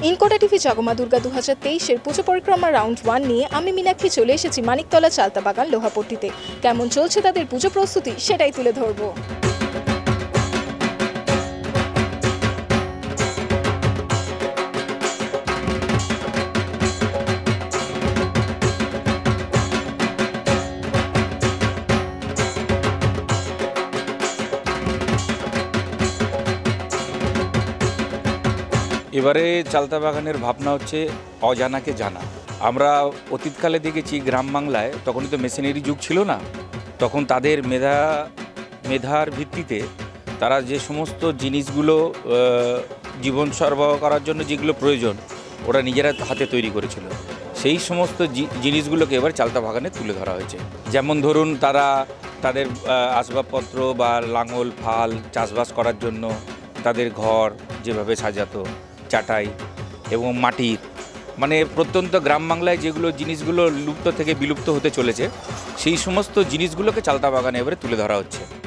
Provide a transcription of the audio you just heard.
ইনকোডা TV জগমা Durga 2023-এর পুজো পরিক্রমা round 1 নিয়ে আমি মীনাক্ষী চলে এসেছি মানিকতলা চালতা বাগান লোহাপট্টিতে। কেমন চলছে তাদের পুজো প্রস্তুতি সেটাই তুলে ধরবো। এবারে চালতা বাগানের ভাবনা হচ্ছে অজানাকে জানা। আমরা অতীতকালে দেখেছি গ্রাম বাংলায় তখনই তো মেশিনারি যুগ ছিল না, তখন তাদের মেধার ভিত্তিতে তারা যে সমস্ত জিনিসগুলো জীবন সরবরাহ করার জন্য যেগুলো প্রয়োজন ওরা নিজেরা হাতে তৈরি করেছিল, সেই সমস্ত জিনিসগুলোকে এবার চালতা বাগানে তুলে ধরা হয়েছে। যেমন ধরুন তারা তাদের আসবাবপত্র বা লাঙল ফাল চাষবাস করার জন্য তাদের ঘর যেভাবে সাজাতো, চাটাই এবং মাটির, মানে প্রত্যন্ত গ্রাম বাংলায় যেগুলো জিনিসগুলো লুপ্ত থেকে বিলুপ্ত হতে চলেছে সেই সমস্ত জিনিসগুলোকে চালতা বাগানে এবারে তুলে ধরা হচ্ছে।